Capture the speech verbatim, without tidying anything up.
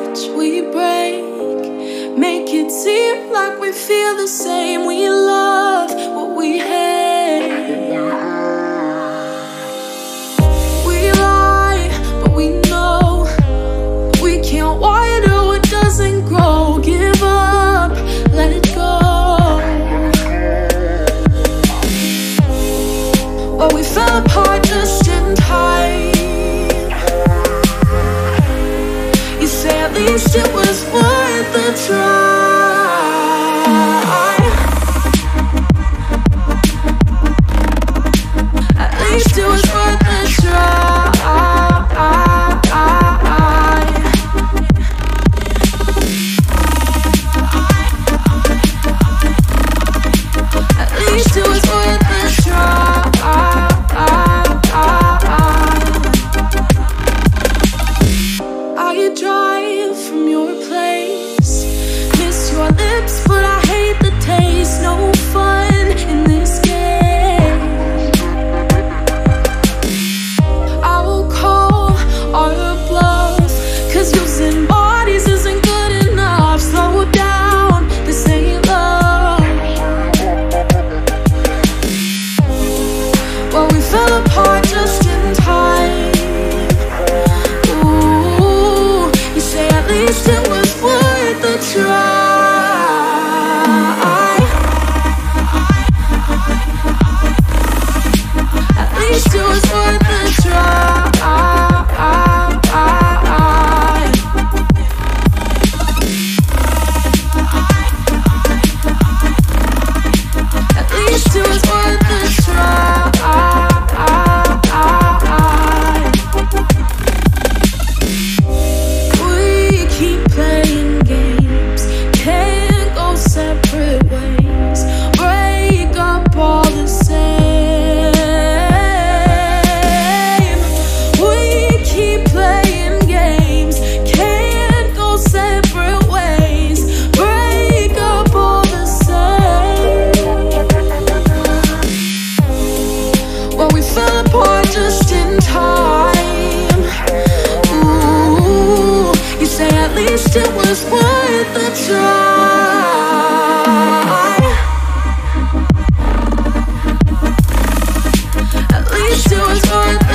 touch, we break. Make it seem like we feel the same. We love what we hate. We lie, but we know we can't water what doesn't grow. Give up, let it go. Well, we fell apart just in time. You say at least it was worth the try. At least it was worth the try. At least it was worth the try. I drive from your place, miss your lips, but I hate the taste. No fun in this game. I will call our bluff, cause using bodies isn't good enough. Slow down, this ain't love. Well, we fell apart just in time. At least it was worth the try. At least it was worth the try. At least it was worth the try. It was worth the try. At least it was worth